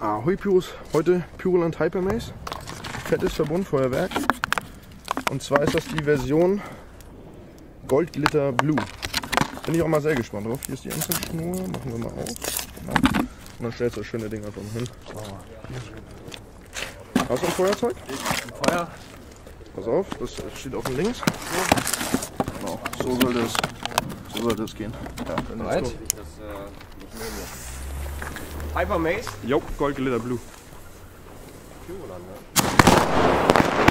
Ahoi Pyros, heute Pyroland Hypermaze, fettes Verbundfeuerwerk. Und zwar ist das die Version Gold Glitter Blue. Bin ich auch mal sehr gespannt drauf. Hier ist die Anzündschnur, machen wir mal auf. Genau. Und dann stellst du das schöne Ding einfach mal hin. Hast du ein Feuerzeug? Ein Feuer. Pass auf, das steht auf dem Links. Genau, so sollte es gehen. Ja, dann Bereit? Hypermaze. Jo, Gold Glitter Blue. Pyroland, ne?